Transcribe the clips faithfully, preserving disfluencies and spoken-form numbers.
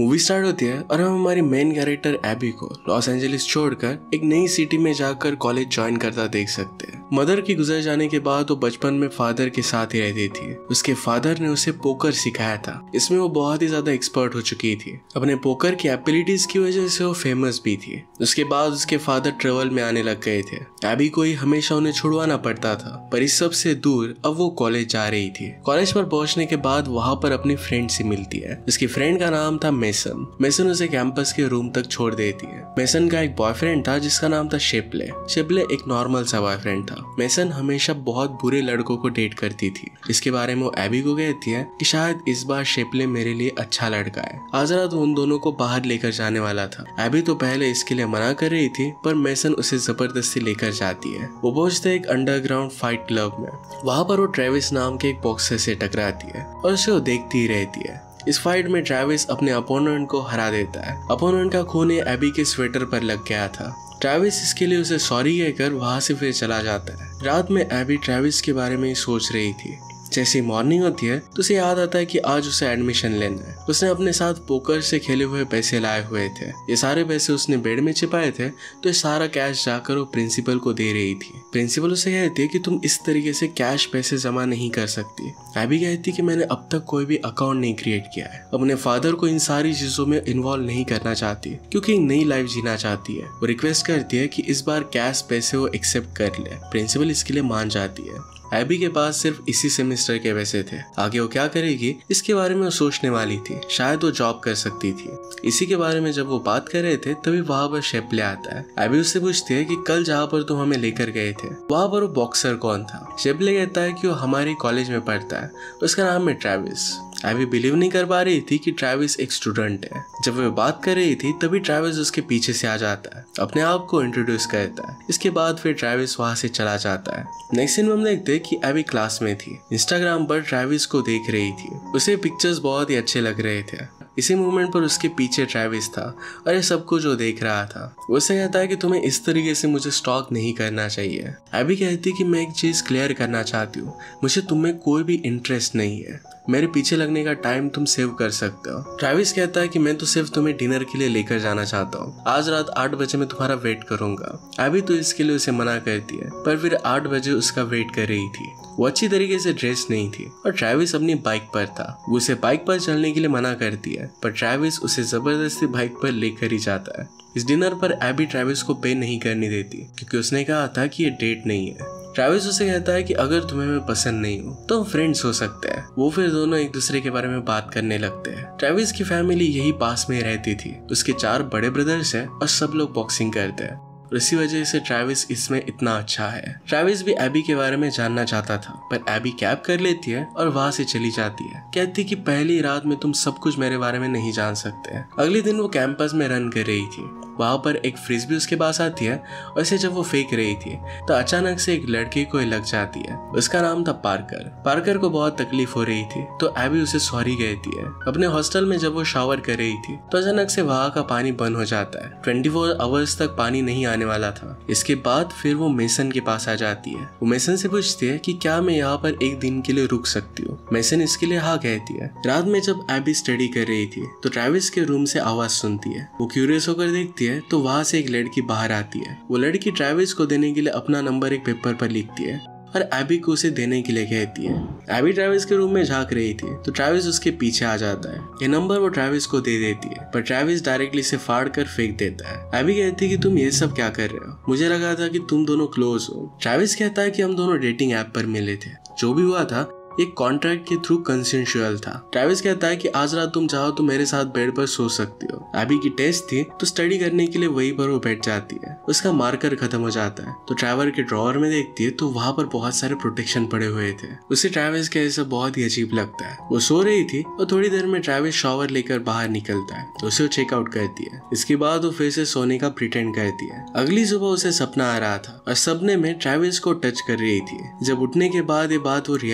Movie start होती है और हम हमारी मेन कैरेक्टर एबी को लॉस एंजलिस छोड़कर एक नई सिटी में जाकर कॉलेज ज्वाइन करता देख सकते हैं। मदर की गुजर जाने के बाद वो बचपन में फादर के साथ ही रहती थी। उसके फादर ने उसे पोकर सिखाया था। इसमें वो बहुत ही ज्यादा एक्सपर्ट हो चुकी थी। अपने पोकर की एबिलिटीज की वजह से वो फेमस भी थी। उसके बाद उसके फादर ट्रेवल में आने लग गए थे। एबी को ही हमेशा उन्हें छुड़वाना पड़ता था, पर इस सब से दूर अब वो कॉलेज जा रही थी। कॉलेज पर पहुंचने के बाद वहां पर अपनी फ्रेंड से मिलती है। उसकी फ्रेंड का नाम था मेसन। मेसन उसे कैंपस के रूम तक छोड़ देती है। मेसन का एक बॉयफ्रेंड था जिसका नाम था शिपले। शिपले एक नॉर्मल सा बॉयफ्रेंड था। मेसन हमेशा बहुत बुरे लड़कों को डेट करती थी। इसके बारे में वो एबी को कहती है कि शायद इस बार शिपले मेरे लिए अच्छा लड़का है। आज रात उन दोनों को बाहर लेकर जाने वाला था। एबी तो पहले इसके लिए मना कर रही थी, पर मेसन उसे जबरदस्ती लेकर जाती है। वो पहुंचते एक अंडरग्राउंड फाइट क्लब में। वहां पर वो ट्रेविस नाम के एक बॉक्सर से टकराती है और उसे वो देखती ही रहती है। इस फाइट में ट्रेविस अपने अपोनेंट को हरा देता है। अपोनेंट का खून एबी के स्वेटर पर लग गया था। ट्रेविस इसके लिए उसे सॉरी कहकर वहां से फिर चला जाता है। रात में एबी ट्रेविस के बारे में ही सोच रही थी। जैसे मॉर्निंग होती है तो उसे याद आता है कि आज उसे एडमिशन लेना है। उसने अपने साथ पोकर से खेले हुए पैसे लाए हुए थे। ये सारे पैसे उसने बेड में छिपाए थे, तो ये सारा कैश जाकर वो प्रिंसिपल को दे रही थी। प्रिंसिपल उसे कहती है कि तुम इस तरीके से कैश पैसे जमा नहीं कर सकती। एबी कहती कि मैंने अब तक कोई भी अकाउंट नहीं क्रिएट किया है। अपने फादर को इन सारी चीजों में इन्वॉल्व नहीं करना चाहती, क्योंकि एक नई लाइफ जीना चाहती है। वो रिक्वेस्ट करती है कि इस बार कैश पैसे वो एक्सेप्ट कर ले। प्रिंसिपल इसके लिए मान जाती है। एबी के पास सिर्फ इसी सेमेस्टर के पैसे थे। आगे वो क्या करेगी इसके बारे में वो सोचने वाली थी। शायद वो जॉब कर सकती थी। इसी के बारे में जब वो बात कर रहे थे तभी वहां पर शिपले आता है। एबी उससे पूछती है कि कल जहाँ पर तुम हमें लेकर गए थे वहां पर वो बॉक्सर कौन था। शिपले कहता है कि वो हमारे कॉलेज में पढ़ता है, उसका नाम है ट्रेविस। एबी बिलीव नहीं कर पा रही थी कि ट्रेविस एक स्टूडेंट है। जब वो बात कर रही थी तभी ट्रेविस उसके पीछे से आ जाता है, अपने आप को इंट्रोड्यूस करता है। इसके बाद फिर ट्रेविस वहां से चला जाता है। नेक्स्ट सीन में हम देखते कि एबी क्लास में थी। इंस्टाग्राम पर ट्रेविस को देख रही थी। उसे पिक्चर्स बहुत ही अच्छे लग रहे थे। इसी मूवमेंट पर उसके पीछे ट्रेविस था और ये सब कुछ वो देख रहा था। वो उसे कहता है कि तुम्हें इस तरीके से मुझे स्टॉक नहीं करना चाहिए। एबी कहती कि मैं एक चीज क्लियर करना चाहती हूँ, मुझे तुम्हें कोई भी इंटरेस्ट नहीं है। मेरे पीछे लगने का टाइम तुम सेव कर सकते हो। ट्रेविस कहता है कि मैं तो सिर्फ तुम्हें डिनर के लिए लेकर जाना चाहता हूँ। आज रात आठ बजे मैं तुम्हारा वेट करूंगा। एबी तो इसके लिए उसे मना करती है, पर फिर आठ बजे उसका वेट कर रही थी। वो अच्छी तरीके से ड्रेस नहीं थी और ट्रेविस अपनी बाइक पर था। वो उसे बाइक पर चलने के लिए मना करती है, पर ट्रेविस उसे जबरदस्ती बाइक पर लेकर ही जाता है। इस डिनर पर एबी ट्रेविस को पे नहीं करने देती, क्योंकि उसने कहा था कि ये डेट नहीं है। ट्रेविस उसे कहता है कि अगर तुम्हें मैं पसंद नहीं हूँ तो हम फ्रेंड्स हो सकते हैं। वो फिर दोनों एक दूसरे के बारे में बात करने लगते हैं। ट्रेविस की फैमिली यही पास में रहती थी। उसके चार बड़े ब्रदर्स हैं और सब लोग बॉक्सिंग करते हैं। और इसी वजह से ट्रेविस इसमें इतना अच्छा है। ट्रेविस भी एबी के बारे में जानना चाहता था, पर एबी कैब कर लेती है और वहां से चली जाती है। कहती कि पहली रात में तुम सब कुछ मेरे बारे में नहीं जान सकते। अगले दिन वो कैंपस में रन कर रही थी। वहां पर एक फ्रिस्बी उसके पास आती है और इसे जब वो फेंक रही थी तो अचानक से एक लड़के को लग जाती है। उसका नाम था पार्कर। पार्कर को बहुत तकलीफ हो रही थी तो एबी उसे सॉरी कहती है। अपने हॉस्टल में जब वो शावर कर रही थी तो अचानक से वहां का पानी बंद हो जाता है। चौबीस आवर्स तक पानी नहीं आने वाला था। इसके बाद फिर वो मेसन के पास आ जाती है। वो मेसन से पूछती है कि क्या मैं यहाँ पर एक दिन के लिए रुक सकती हूँ। मेसन इसके लिए हाँ कहती है। रात में जब एबी स्टडी कर रही थी तो ट्रेविस के रूम से आवाज सुनती है। वो क्यूरियस होकर देखती है तो वहां से एक लड़की बाहर आती है। वो लड़की ट्रेविस को देने के लिए अपना नंबर एक पेपर पर लिखती है और एबी को उसे देने के लिए कहती है। एबी ट्रेविस के रूम में झांक रही थी तो ट्रेविस उसके पीछे आ जाता है। ये नंबर वो ट्रेविस को दे देती है, पर ट्रेविस डायरेक्टली से फाड़ कर फेंक देता है। एबी कहती है कि तुम ये सब क्या कर रहे हो, मुझे लगा था कि तुम दोनों क्लोज हो। ट्रेविस कहता है कि हम दोनों डेटिंग ऐप पर मिले थे। जो भी हुआ था एक कॉन्ट्रैक्ट के थ्रू कंसेंशुअल था। ट्रेविस कहता है कि आज रात तुम चाहो तो मेरे साथ बेड पर सो सकती हो। एबी की टेस्ट थी तो स्टडी करने के लिए वहीं पर वो बैठ जाती है। उसका मार्कर खत्म हो जाता है तो ट्रैवर के ड्रॉअर में देखती है तो वहां पर बहुत सारे प्रोटेक्शन पड़े हुए थे। उसे ट्रेविस का ऐसा बहुत ही अजीब लगता है। वो सो रही थी और थोड़ी देर में ट्रेविस शॉवर लेकर बाहर निकलता है तो उसे चेकआउट करती है। इसके बाद वो फिर से सोने का प्रिटेंड करती है। अगली सुबह उसे सपना आ रहा था और सपने में ट्रेविस को टच कर रही थी। जब उठने के बाद ये बात वो रियलाइज कर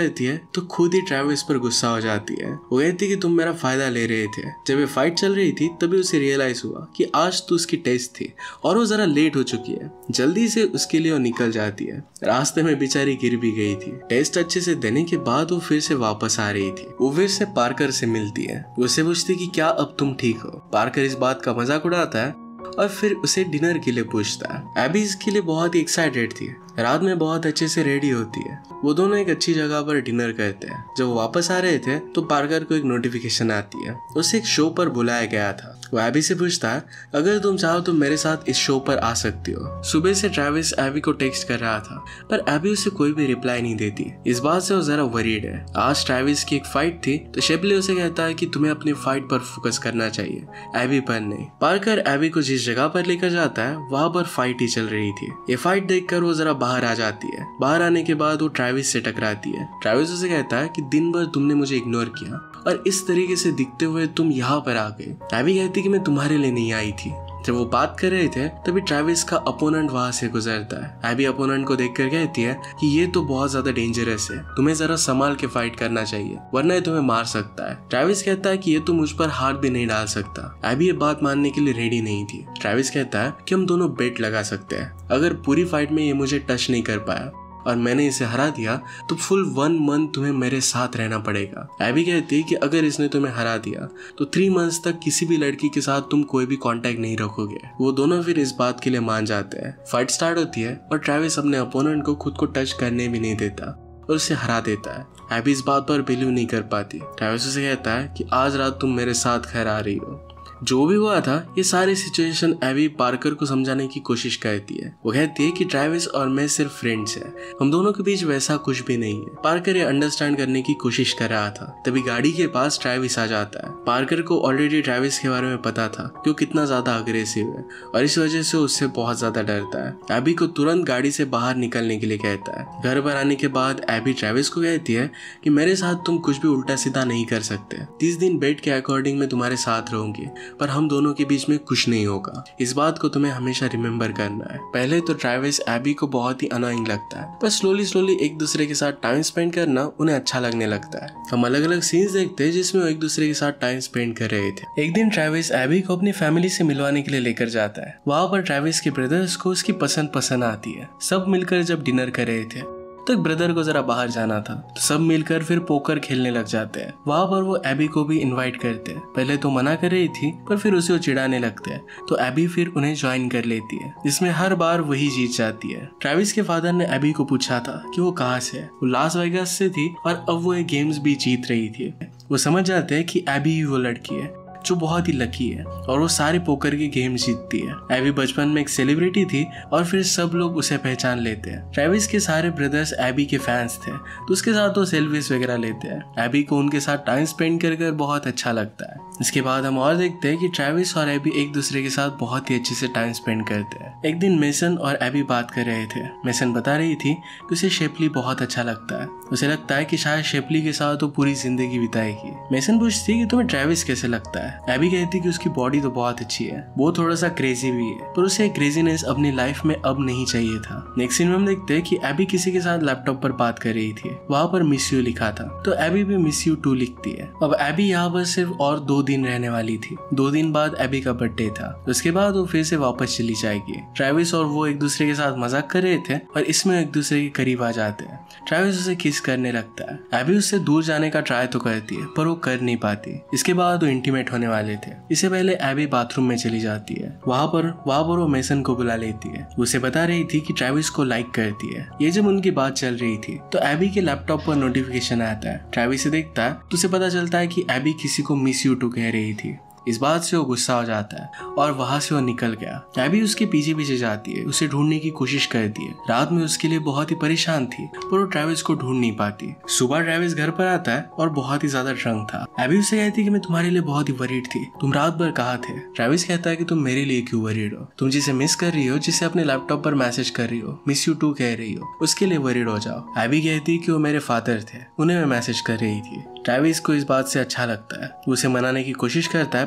करती है तो खुद ही ट्रेविस पर गुस्सा हो जाती है। वो कहती है कि तुम मेरा फायदा ले रहे थे। जब ये फाइट चल रही थी तभी उसे रियलाइज हुआ कि आज तो उसकी टेस्ट थी और वो जरा लेट हो चुकी है। जल्दी से उसके लिए वो निकल जाती है। रास्ते में बेचारी गिर भी गई थी। टेस्ट अच्छे से देने के बाद वो फिर से वापस आ रही थी। वो फिर से पार्कर से मिलती है। वो उससे पूछती कि क्या अब तुम ठीक हो। पार्कर इस बात का मजाक उड़ाता है और फिर उसे डिनर के लिए पूछता है। एबी इसके लिए बहुत ही एक्साइटेड थी। रात में बहुत अच्छे से रेडी होती है। वो दोनों एक अच्छी जगह पर डिनर करते हैं। जब वो वापस आ रहे थे तो पार्कर को एक नोटिफिकेशन आती है। उसे एक शो पर बुलाया गया था। वो एबी से पूछता है अगर तुम चाहो तो मेरे साथ इस शो पर आ सकती हो। सुबह से ट्रेविस एबी को टेक्स्ट कर रहा था पर एबी उसे कोई भी रिप्लाई नहीं देती। इस बात से वो जरा वरीड है। आज ट्रेविस की एक फाइट थी तो शेपली उसे कहता है कि तुम्हें अपनी फाइट पर फोकस करना चाहिए, एबी पर नहीं। पार्कर एबी को जिस जगह पर लेकर जाता है वहां पर फाइट ही चल रही थी। ये फाइट देखकर वो जरा बाहर आ जाती है। बाहर आने के बाद वो ट्रेविस से टकराती है। ट्रेविस उसे कहता है कि दिन भर तुमने मुझे इग्नोर किया और इस तरीके से दिखते हुए तुम यहाँ पर आ गए। एबी कहती कि मैं तुम्हारे लिए नहीं आई थी। जब वो बात कर रहे थे तभी ट्रेविस का अपोनेंट वहां से गुजरता है। एबी अपोनेंट को देखकर कहती है कि ये तो बहुत ज्यादा डेंजरस है, तुम्हें जरा संभाल के फाइट करना चाहिए वरना ये तुम्हें मार सकता है। ट्रेविस कहता है कि ये तो मुझ पर हाथ भी नहीं डाल सकता। एबी ये बात मानने के लिए रेडी नहीं थी। ट्रेविस कहता है कि हम दोनों बेट लगा सकते हैं। अगर पूरी फाइट में ये मुझे टच नहीं कर पाया और मैंने इसे हरा दिया तो फुल वन मंथ तुम्हें मेरे साथ रहना पड़ेगा। एबी कहती है कि अगर इसने तुम्हें हरा दिया तो थ्री मंथ्स तक किसी भी लड़की के साथ तुम कोई भी कांटेक्ट नहीं रखोगे। वो दोनों फिर इस बात के लिए मान जाते हैं। फाइट स्टार्ट होती है और ट्रेविस अपने अपोनेंट को खुद को टच करने भी नहीं देता और उसे हरा देता है। एबी इस बात पर बिलीव नहीं कर पाती। ट्रेविस उसे कहता है कि आज रात तुम मेरे साथ घर आ रही हो। जो भी हुआ था ये सारी सिचुएशन एबी पार्कर को समझाने की कोशिश करती है। वो कहती है कि ट्रेविस और मैं सिर्फ फ्रेंड्स हैं, हम दोनों के बीच वैसा कुछ भी नहीं है। पार्कर ये अंडरस्टैंड करने की कोशिश कर रहा था। तभी गाड़ी के पास ट्रेविस आ जाता है। पार्कर को ऑलरेडी ट्रेविस के बारे में पता था कि वो कितना ज्यादा अग्रेसिव है और इस वजह से उससे बहुत ज्यादा डरता है। एबी को तुरंत गाड़ी से बाहर निकलने के लिए कहता है। घर पर आने के बाद एबी ट्रेविस को कहती है कि मेरे साथ तुम कुछ भी उल्टा सीधा नहीं कर सकते। तीस दिन बेट के अकॉर्डिंग मैं तुम्हारे साथ रहूंगी पर हम दोनों के बीच में कुछ नहीं होगा। इस बात को तुम्हें हमेशा रिमेम्बर करना है। पहले तो ट्रेविस एबी को बहुत ही अनोइंग लगता है पर स्लोली स्लोली एक दूसरे के साथ टाइम स्पेंड करना उन्हें अच्छा लगने लगता है। हम अलग अलग सीन्स देखते हैं जिसमें वो एक दूसरे के साथ टाइम स्पेंड कर रहे थे। एक दिन ट्रेविस एबी को अपनी फैमिली से मिलवाने के लिए लेकर जाता है। वहाँ पर ट्रेविस के ब्रदर्स को उसकी पसंद पसंद आती है। सब मिलकर जब डिनर कर रहे थे तो एक ब्रदर को जरा बाहर जाना था तो सब मिलकर फिर पोकर खेलने लग जाते हैं। वहां पर वो एबी को भी इनवाइट करते हैं। पहले तो मना कर रही थी पर फिर उसे वो चिढ़ाने लगते हैं तो एबी फिर उन्हें ज्वाइन कर लेती है, जिसमें हर बार वही जीत जाती है। ट्रेविस के फादर ने एबी को पूछा था कि वो कहाँ से है। वो लास वेगास से थी और अब वो ये गेम्स भी जीत रही थी। वो समझ जाते हैं कि एबी ही वो लड़की है जो बहुत ही लकी है और वो सारे पोकर के गेम जीतती है। एबी बचपन में एक सेलिब्रिटी थी और फिर सब लोग उसे पहचान लेते हैं। ट्रेविस के सारे ब्रदर्स एबी के फैंस थे तो उसके साथ वो सेल्फीज वगैरह लेते हैं। एबी को उनके साथ टाइम स्पेंड कर कर बहुत अच्छा लगता है। इसके बाद हम और देखते हैं कि ट्रेविस और एबी एक दूसरे के साथ बहुत ही अच्छे से टाइम स्पेंड करते हैं। एक दिन मेसन और एबी बात कर रहे थे। मेसन बता रही थी कि उसे शेपली बहुत अच्छा लगता है। उसे लगता है कि शायद शेपली के साथ वो पूरी जिंदगी बिताएगी। मेसन पूछती है कि तुम्हें ट्रेविस कैसे लगता है। एबी कहती कि उसकी बॉडी तो बहुत अच्छी है, वो थोड़ा सा क्रेजी भी है पर उसे क्रेजीनेस अपनी लाइफ में अब नहीं चाहिए था। नेक्स्ट सीन में हम देखते हैं कि एबी किसी के साथ लैपटॉप पर बात कर रही थी। वहाँ पर मिस यू लिखा था तो एबी भी मिस यू टू लिखती है। अब एबी यहाँ पर सिर्फ और दो दिन रहने वाली थी। दो दिन बाद एबी का बर्थडे था। उसके बाद वो फिर से वापस चली जाएगी। ट्रेविस और वो एक दूसरे के साथ मजाक कर रहे थे और इसमें एक दूसरे के करीब आ जाते हैं। ट्रेविस उसे किस करने लगता है। एबी उससे दूर जाने का ट्राई तो करती है पर वो कर नहीं पाती। इसके बाद वो इंटीमेट होने वाले थे। इससे पहले एबी बाथरूम में चली जाती है। वहाँ पर वहाँ पर वो मेसन को बुला लेती है। उसे बता रही थी कि ट्रेविस को लाइक करती है। ये जब उनकी बात चल रही थी तो एबी के लैपटॉप पर नोटिफिकेशन आता है। ट्रेविस से देखता है तो उसे पता चलता है कि एबी किसी को मिस यू टू कह रही थी। इस बात से वो गुस्सा हो जाता है और वहां से वो निकल गया। एबी उसके पीछे पीछे जाती है, उसे ढूंढने की कोशिश करती है। रात में उसके लिए बहुत ही परेशान थी पर वो ट्रेविस को ढूंढ नहीं पाती। सुबह ट्रेविस घर पर आता है और बहुत ही ज्यादा ड्रंक था। एबी उसे कहती है कि मैं तुम्हारे लिए बहुत ही वरीड थी, तुम रात भर कहाँ थे। ट्रेविस कहता है कि तुम मेरे लिए क्यों वरीड हो, तुम जिसे मिस कर रही हो, जिसे अपने लैपटॉप पर मैसेज कर रही हो, मिस यू टू कह रही हो, उसके लिए वरीड हो जाओ। एबी कहती है कि वो मेरे फादर थे, उन्हें मैं मैसेज कर रही थी। ट्रेविस को इस बात से अच्छा लगता है। वो उसे मनाने की कोशिश करता है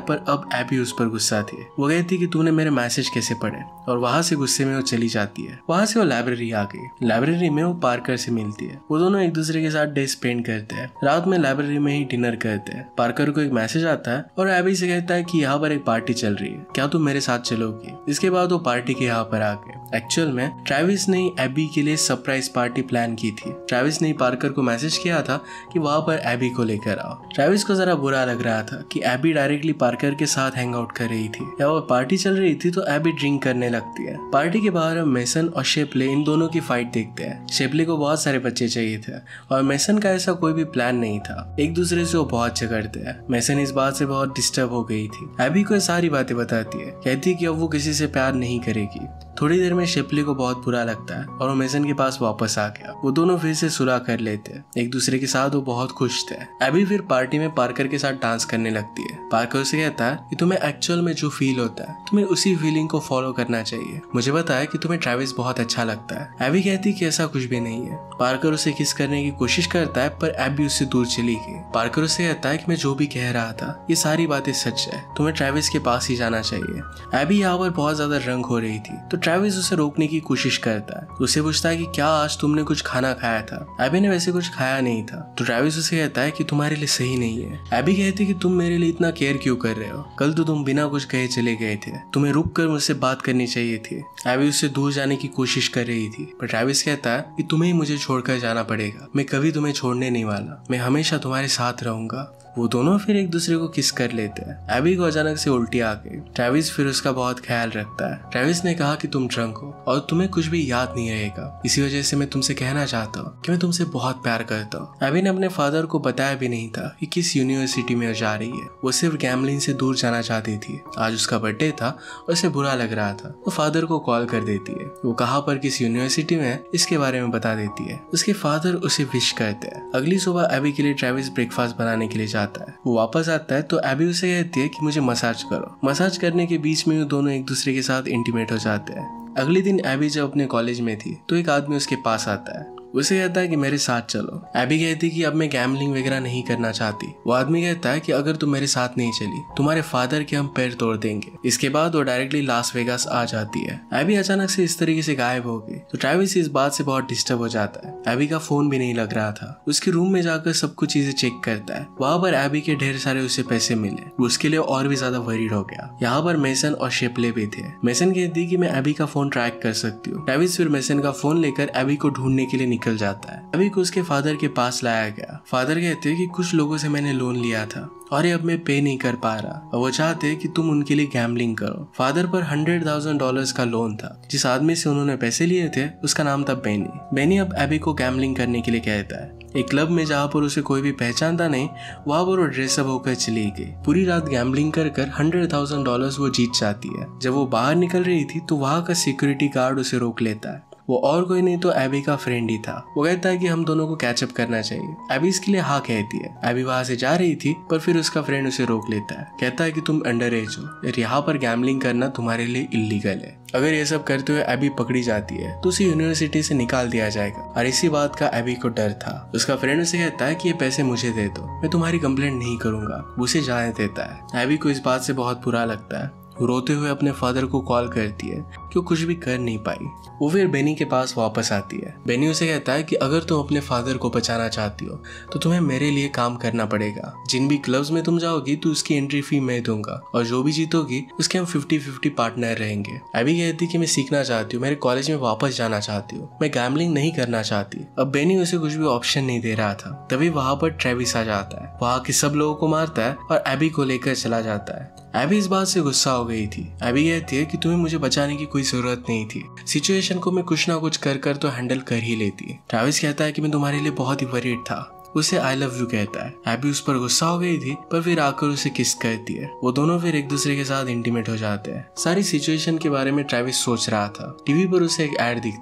पर अब एबी उस पर गुस्सा थी। वो कहती कि तूने मेरे मैसेज कैसे पढ़े, और वहाँ से गुस्से में वो चली जाती है। वहाँ से वो लाइब्रेरी आ गई। लाइब्रेरी में वो पार्कर से मिलती है। वो दोनों एक दूसरे के साथ डे स्पेंड करते हैं। रात में लाइब्रेरी में ही डिनर करते हैं। पार्कर को एक मैसेज आता है और एबी से कहता है कि यहाँ पर एक पार्टी चल रही है, क्या तुम मेरे साथ चलोगी। इसके बाद वो पार्टी के यहाँ पर आ गए। एक्चुअल में ट्रेविस ने एबी के लिए सरप्राइज पार्टी प्लान की थी। ट्रेविस ने पार्कर को मैसेज किया था कि वहाँ पर एबी को लेकर आओ। ट्रेविस को जरा बुरा लग रहा था कि एबी डायरेक्टली पार्कर के साथ हैंग आउट कर रही थी। या वो पार्टी चल रही थी तो एबी ड्रिंक करने लगती है। पार्टी के बाहर हम मेसन और शेप्ले इन दोनों की फाइट देखते हैं। शेप्ले को बहुत सारे बच्चे चाहिए थे और मेसन का ऐसा कोई भी प्लान नहीं था। एक दूसरे से वो बहुत झगड़ते हैं। मेसन इस बात से बहुत डिस्टर्ब हो गई थी। एबी को सारी बातें बताती है, कहती है कि अब वो किसी से प्यार नहीं करेगी। थोड़ी देर में शेप्ले को बहुत बुरा लगता है और वो मेसन के पास वापस आ गया। वो दोनों फिर से सुलह कर लेते हैं। एक दूसरे के साथ वो बहुत खुश थे। एबी फिर पार्टी में पार्कर के साथ डांस करने लगती है। पार्कर उसे कहता है कि तुम्हें एक्चुअल में जो फील होता है तुम्हें उसी फीलिंग को फॉलो करना चाहिए। मुझे पता है कि तुम्हें ट्रेविस बहुत अच्छा लगता है। एबी कहती है कि ऐसा कुछ भी नहीं है। पार्कर उसे किस करने की कोशिश करता है पर एबी उससे दूर चली गई। पार्कर उसे कहता है कि मैं जो भी कह रहा था ये सारी बातें सच है, तुम्हें ट्रेविस के पास ही जाना चाहिए। एबी यहाँ पर बहुत ज्यादा रंग हो रही थी तो ट्रेविस उसे रोकने की कोशिश करता है। उसे पूछता है कि क्या आज तुमने कुछ खाना खाया था। एबी ने वैसे कुछ खाया नहीं था तो ट्रेविस उसे कहता है कि तुम्हारे लिए सही नहीं है। एबी कहती है कि तुम मेरे लिए इतना केयर क्यों कर रहे हो, कल तो तुम बिना कुछ कहे चले गए थे, तुम्हें रुक कर मुझसे बात करनी चाहिए थी। एबी उससे दूर जाने की कोशिश कर रही थी पर ट्रेविस कहता है कि तुम्हें ही मुझे छोड़कर जाना पड़ेगा, मैं कभी तुम्हें छोड़ने नहीं वाला, मैं हमेशा तुम्हारे साथ रहूंगा। वो दोनों फिर एक दूसरे को किस कर लेते हैं। एबी को अचानक से उल्टी आ गई। ट्रेविस फिर उसका बहुत ख्याल रखता है। ट्रेविस ने कहा कि तुम ड्रंक हो और तुम्हें कुछ भी याद नहीं रहेगा, इसी वजह से मैं तुमसे कहना चाहता हूँ कि मैं तुमसे बहुत प्यार करता हूँ। एबी ने अपने फादर को बताया भी नहीं था कि किस यूनिवर्सिटी में जा रही है। वो सिर्फ गैम्बलिंग से दूर जाना चाहती थी। आज उसका बर्थडे था और उसे बुरा लग रहा था। वो फादर को कॉल कर देती है। वो कहाँ पर किस यूनिवर्सिटी में है इसके बारे में बता देती है। उसके फादर उसे विश करते हैं। अगली सुबह एबी के लिए ट्रेविस ब्रेकफास्ट बनाने के लिए जाता है। वो वापस आता है तो एबी उसे कहती है कि मुझे मसाज करो। मसाज करने के बीच में वो दोनों एक दूसरे के साथ इंटीमेट हो जाते हैं। अगले दिन एबी जब अपने कॉलेज में थी तो एक आदमी उसके पास आता है। उसे कहता है कि मेरे साथ चलो। एबी कहती है कि अब मैं गैम्बलिंग वगैरह नहीं करना चाहती। वो आदमी कहता है कि अगर तुम मेरे साथ नहीं चली तुम्हारे फादर के हम पैर तोड़ देंगे। इसके बाद वो डायरेक्टली लास वेगास आ जाती है। एबी अचानक से इस तरीके से गायब हो गई तो ट्रेविस इस बात से बहुत डिस्टर्ब हो जाता है। एबी का फोन भी नहीं लग रहा था। उसके रूम में जाकर सब कुछ चीजें चेक करता है। वहाँ पर एबी के ढेर सारे उसे पैसे मिले। वो उसके लिए और भी ज्यादा वरीड हो गया। यहाँ पर मेसन और शेप्ले भी थे। मेसन कहती कि मैं एबी का फोन ट्रैक कर सकती हूँ। ट्रेविस फिर मेसन का फोन लेकर एबी को ढूंढने के लिए निकल जाता है। एबी को उसके फादर के पास लाया गया। फादर कहते हैं कि कुछ लोगों से मैंने लोन लिया था और ये अब मैं पे नहीं कर पा रहा और वो चाहते हैं कि तुम उनके लिए गैम्बलिंग करो। फादर पर हंड्रेड थाउजेंड डॉलर्स का लोन था। जिस आदमी से उन्होंने पैसे लिए थे उसका नाम था बेनी। बेनी अब एबी को गैम्बलिंग करने के लिए कहता है। एक क्लब में जहाँ पर उसे कोई भी पहचानता नहीं वहाँ पर वो ड्रेसअप होकर चली गई। पूरी रात गैम्बलिंग कर कर हंड्रेड थाउजेंड डॉलर्स वो जीत जाती है। जब वो बाहर निकल रही थी तो वहाँ का सिक्योरिटी गार्ड उसे रोक लेता है। वो और कोई नहीं तो एबी का फ्रेंड ही था। वो कहता है कि हम दोनों को कैचअप करना चाहिए। एबी इसके लिए हाँ कहती है। एबी वहां से जा रही थी पर फिर उसका फ्रेंड उसे रोक लेता है। कहता है कि तुम अंडर एज हो और यहाँ पर गैम्बलिंग करना तुम्हारे लिए इलीगल है। अगर ये सब करते हुए एबी पकड़ी जाती है तो उसे यूनिवर्सिटी से निकाल दिया जाएगा और इसी बात का एबी को डर था। उसका फ्रेंड उसे कहता है कि ये पैसे मुझे दे दो, मैं तुम्हारी कंप्लेंट नहीं करूंगा। उसे जाने देता है। एबी को इस बात से बहुत बुरा लगता है। वो रोते हुए अपने फादर को कॉल करती है कि वो कुछ भी कर नहीं पाई। वो फिर बेनी के पास वापस आती है। बेनी उसे कहता है कि अगर तुम अपने फादर को बचाना चाहती हो तो तुम्हें मेरे लिए काम करना पड़ेगा। जिन भी क्लब्स में तुम जाओगी तो उसकी एंट्री फी मैं दूंगा और जो भी जीतोगी उसके हम फिफ्टी फिफ्टी पार्टनर रहेंगे। एबी कहती कि मैं सीखना चाहती हूँ, मेरे कॉलेज में वापस जाना चाहती हूँ, मैं गैम्बलिंग नहीं करना चाहती। अब बेनी उसे कुछ भी ऑप्शन नहीं दे रहा था। तभी वहां पर ट्रेविस आ जाता है। वहां के सब लोगों को मारता है और एबी को लेकर चला जाता है। एबी इस बात से गुस्सा हो गई थी। एबी कहती है कि तुम्हें मुझे बचाने की कोई जरूरत नहीं थी, सिचुएशन को मैं कुछ ना कुछ कर कर तो हैंडल कर ही लेती। ट्रेविस कहता है कि मैं तुम्हारे लिए बहुत ही वरीड था। उसे आई लव यू कहता है। एबी उस पर गुस्सा हो गई थी पर फिर आकर उसे किस करती है। वो दोनों फिर एक दूसरे के साथ इंटीमेट हो जाते हैं। सारी सिचुएशन के बारे में ट्रेविस सोच रहा था। टीवी पर उसे एक एड दिखती है।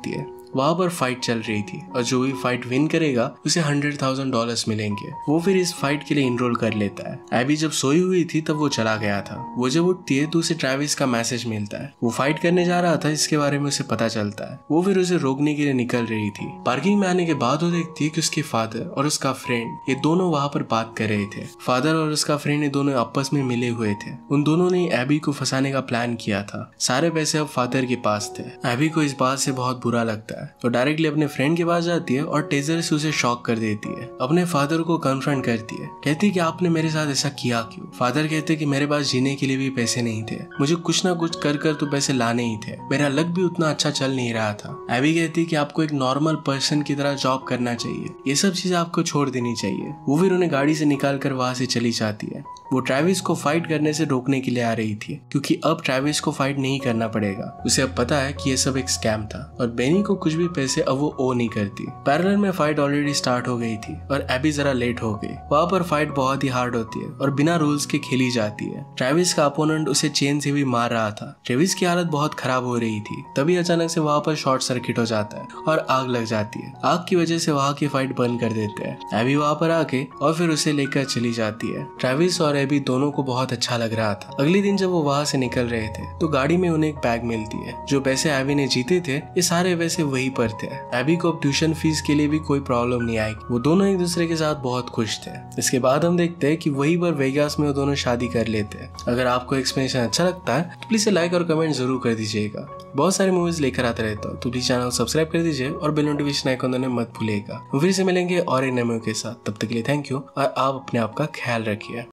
वहाँ पर फाइट चल रही थी और जो भी फाइट विन करेगा उसे हंड्रेड थाउजेंड डॉलर्स मिलेंगे। वो फिर इस फाइट के लिए इनरोल कर लेता है। एबी जब सोई हुई थी तब वो चला गया था। वो जब उठती है तो उसे ट्रेविस का मैसेज मिलता है। वो फाइट करने जा रहा था, इसके बारे में उसे पता चलता है। वो फिर उसे रोकने के लिए निकल रही थी। पार्किंग में आने के बाद वो देखती है कि उसके फादर और उसका फ्रेंड ये दोनों वहाँ पर बात कर रहे थे। फादर और उसका फ्रेंड ये दोनों आपस में मिले हुए थे। उन दोनों ने एबी को फंसाने का प्लान किया था। सारे पैसे अब फादर के पास थे। एबी को इस बात से बहुत बुरा लगता है। वो डायरेक्टली अपने फ्रेंड के पास जाती है और टेजर से उसे शॉक कर देती है। अपने फादर को कन्फ्रंट करती है। कहती है कि आपने मेरे साथ ऐसा किया क्यों? फादर कहते कि मेरे पास जीने के लिए भी पैसे नहीं थे, मुझे कुछ ना कुछ कर कर तो पैसे लाने ही थे, मेरा लक भी उतना अच्छा चल नहीं रहा था। एबी कहती है कि आपको एक नॉर्मल पर्सन की तरह जॉब करना चाहिए, ये सब चीजें आपको छोड़ देनी चाहिए। वो फिर उन्हें गाड़ी से निकाल कर वहां से चली जाती है। वो ट्रेविस को फाइट करने से रोकने के लिए आ रही थी, क्योंकि अब ट्रेविस को फाइट नहीं करना पड़ेगा। उसे अब पता है कि ये सब एक स्कैम था और बेनी को कुछ भी पैसे अब वो ओ नहीं करती। पैरेलल में फाइट ऑलरेडी स्टार्ट हो गई थी और एबी जरा लेट हो गई। वहाँ पर फाइट बहुत ही हार्ड होती है और बिना रूल्स के खेली जाती है। ट्रेविस का अपोनेंट उसे चेन से भी मार रहा था। ट्रेविस की हालत बहुत खराब हो रही थी। तभी अचानक से वहाँ पर शॉर्ट सर्किट हो जाता है और आग लग जाती है। आग की वजह से वहाँ की फाइट बंद कर देते हैं। एबी वहाँ पर आके और फिर उसे लेकर चली जाती है। ट्रेविस और एबी दोनों को बहुत अच्छा लग रहा था। अगले दिन जब वो वहाँ से निकल रहे थे तो गाड़ी में उन्हें एक बैग मिलती है। जो पैसे एबी ने जीते थे ये सारे पैसे वहीं पर थे। एबी को अब ट्यूशन फीस के लिए भी कोई प्रॉब्लम नहीं आई। वो दोनों एक दूसरे के साथ बहुत खुश थे। इसके बाद हम देखते हैं कि वहीं पर वेगास में वो दोनों शादी कर लेते हैं। अगर आपको एक्सप्लेनेशन अच्छा लगता है तो प्लीज लाइक और कमेंट जरूर कर दीजिएगा। बहुत सारी मूवीज लेकर आता रहता हूँ तो प्लीज चैनल को सब्सक्राइब कर दीजिए और बेल नोटिफिकेशन आइकन दबाना मत भूलिएगा। फिर से मिलेंगे और एक नए मूवी के साथ। तब तक के लिए थैंक यू और आप अपने आप का ख्याल रखिए।